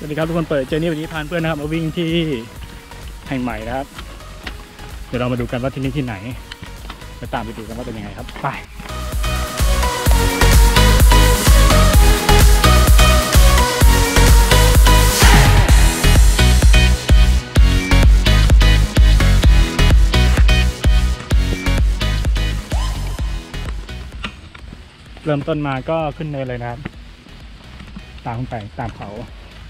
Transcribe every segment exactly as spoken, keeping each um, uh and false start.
วัสดีครับทุกคนเปิดเจอนี่วันนี้พาเพื่อนนะครับมาวิ่งที่แห่งใหม่นะครับเดี๋ยวเรามาดูกันว่าที่นี่ที่ไหนจะตามไปดูกันว่าเป็นยังไงครับไปเริ่มต้นมาก็ขึ้นเนินเลยนะครับตามขึ้นไปตามเขา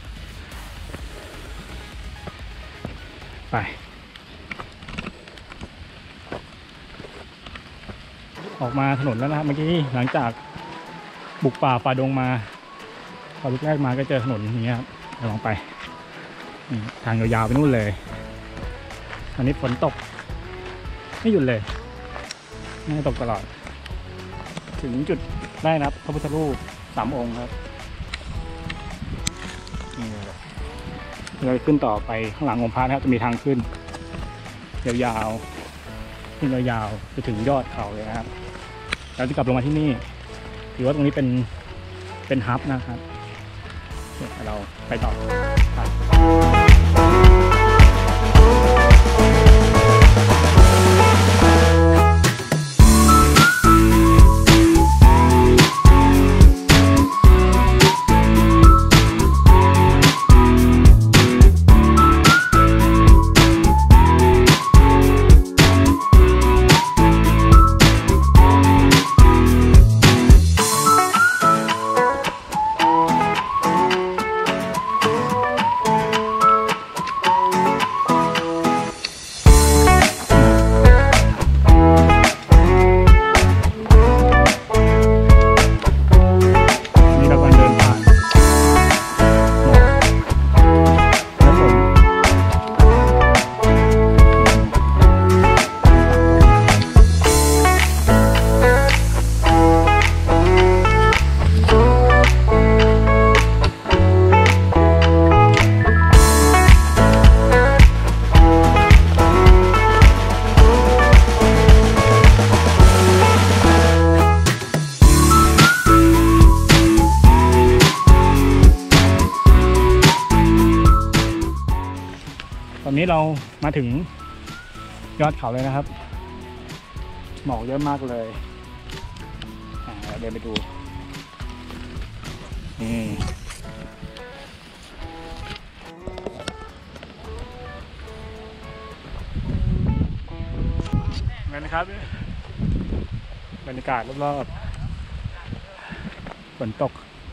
ไปออกมาถนนแล้วนะครับเมื่อกี้หลังจากบุกป่าฝ่าดงมาพอลุกแรกมาก็เจอถนนอย่างเงี้ยครับเราลองไปทางยาวๆไปนู่นเลยอันนี้ฝนตกไม่หยุดเลยไม่ตกตลอดถึงจุดได้นะครับพระพุทธรูปสามองค์ครับเราขึ้นต่อไปข้างหลังองค์พระนะครับจะมีทางขึ้นยาวๆขึ้นยาวๆจะถึงยอดเขาเลยนะครับเราจะกลับลงมาที่นี่ถือว่าตรงนี้เป็นเป็นฮับนะครับเราไปต่อตอนนี้เรามาถึงยอดเขาเลยนะครับหมอกเยอะมากเลยเดินไปดูนี่เงินนะครับบรรยากาศรอบๆฝนตก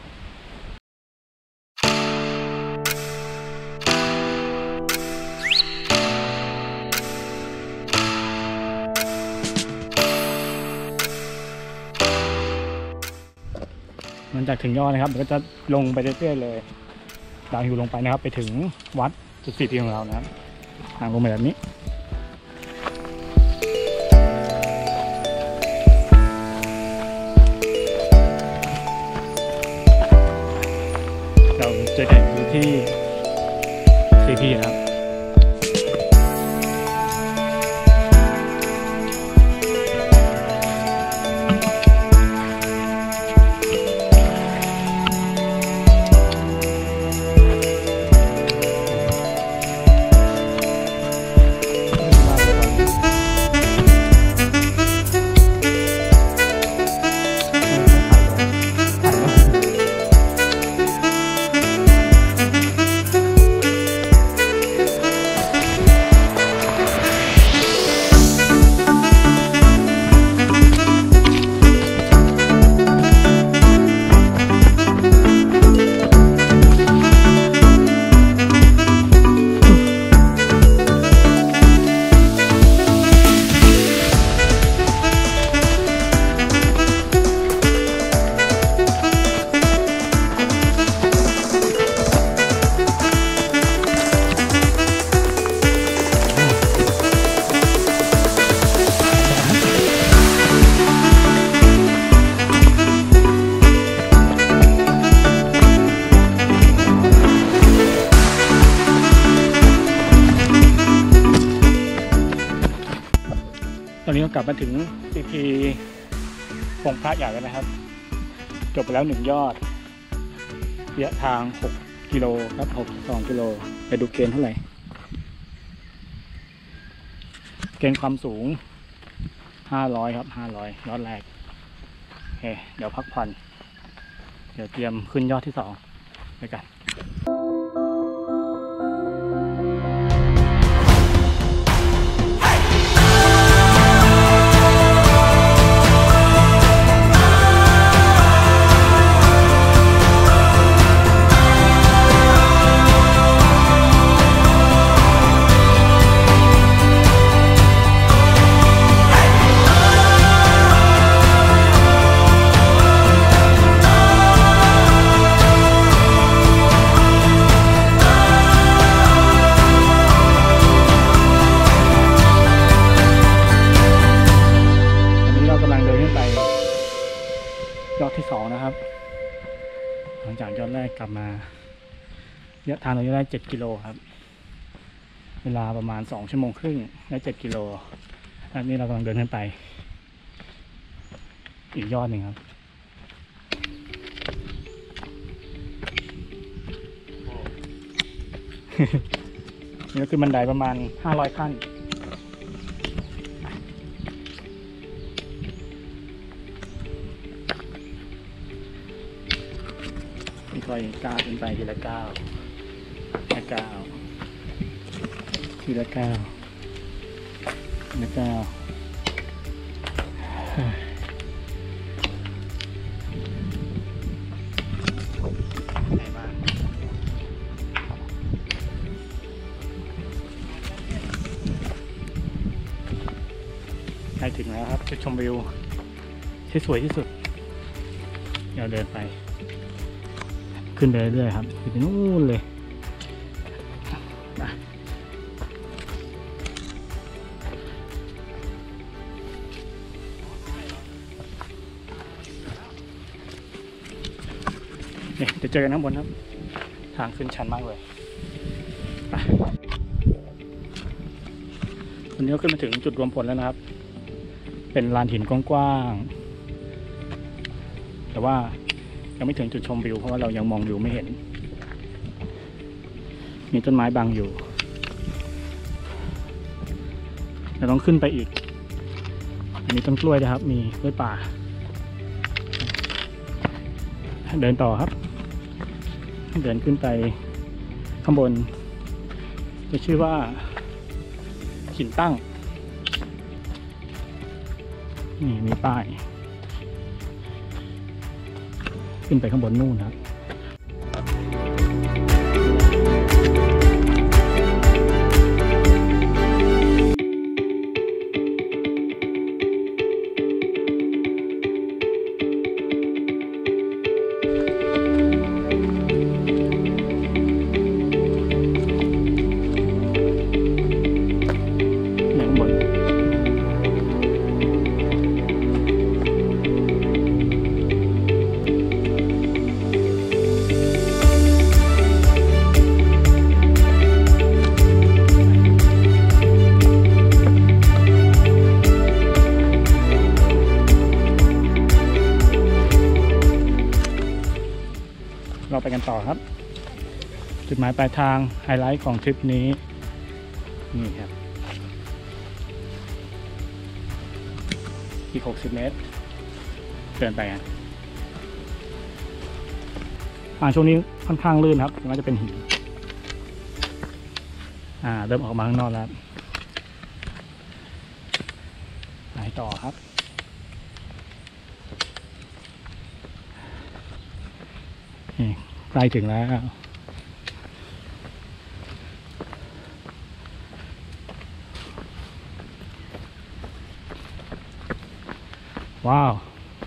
หลังจากถึงยอดนะครับมันก็จะลงไปเรื่อยๆเลยดาวฮิวลงไปนะครับไปถึงวัดจุดสี่ทีของเรานะครับทางลงไปแบบนี้เราจะเห็นอยู่ที่สี่ทีนะครับตอนนี้ก็กลับมาถึงซีพีองค์พระใหญ่แล้วนะครับจบไปแล้วหนึ่งยอดระยะทางหกกิโลครับหกสองกิโลไปดูเกณฑ์เท่าไหร่เกณฑ์ความสูงห้าร้อยครับห้าร้อยยอดแรกโอเคเดี๋ยวพักผ่อนเดี๋ยวเตรียมขึ้นยอดที่สองไปกันยอดที่สองนะครับหลังจากยอดแรกกลับมาระยะทางเราได้เจ็ดกิโลครับเวลาประมาณสองชั่วโมงครึ่งได้เจ็ดกิโลอันนี้เรากำลังเดินขึ้นไปอีกยอดหนึ่งครับนี่ก็คือบันไดประมาณห้าร้อยขั้นค่อยก้าวขึ้นไปทีละก้าวทีละก้าวทีละก้าวทีละก้าวไหนบ้างใกล้ถึงแล้วครับจุดชมวิวที่สวยที่สุดเราเดินไปขึ้นไปเรื่อยๆครับไปนู่นเลยเนี่ยจะเจอกันข้างบนครับทางขึ้นชันมากเลยไปวันนี้ก็ขึ้นมาถึงจุดรวมพลแล้วนะครับเป็นลานหินกว้างๆแต่ว่ายังไม่ถึงจุดชมวิวเพราะว่าเรายังมองวิวไม่เห็นมีต้นไม้บังอยู่เราต้องขึ้นไปอีกอันนี้ต้นกล้วยนะครับมีกล้วยป่าเดินต่อครับเดินขึ้นไปข้างบนจะชื่อว่าหินตั้งนี่มีป้ายขึ้นไปข้างบนนู่นครับเราไปกันต่อครับจุดหมายปลายทางไฮไลท์ของทริปนี้นี่ครับอีกหกสิบเมตรเดินไปกันทางช่วงนี้ค่อนข้างลื่นครับมันจะเป็นหินอ่าเริ่มออกมาข้างนอกแล้วไปต่อครับใกล้ถึงแล้วว้าว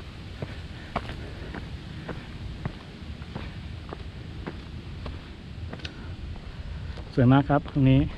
สวยมากครับตรงนี้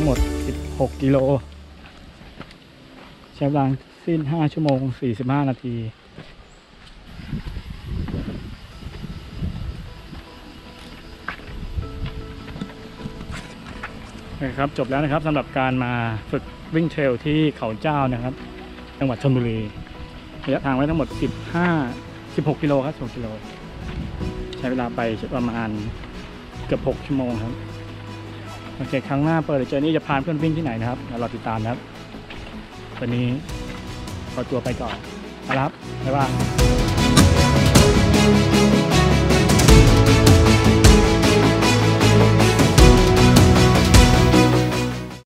งหมดสิบหกกิโลใช้เวลาสิ้นห้าชั่วโมงสี่สิบห้านาทีนะครับจบแล้วนะครับสำหรับการมาฝึกวิ่งเทรลที่เขาเจ้านะครับจังหวัดชลบุรีระยะทางไว้ทั้งหมดสิบห้า สิบหกกิโลครับสิบหกกิโลใช้เวลาไปประมาณเกือบหกชั่วโมงครับโอเคครั้งหน้าเปิดเจอนี่จะพาเพื่อนวิ่งที่ไหนนะครับเดี๋ยวรอติดตามนะครับวันนี้ขอตัวไปก่อนนะครับบ๊ายบาย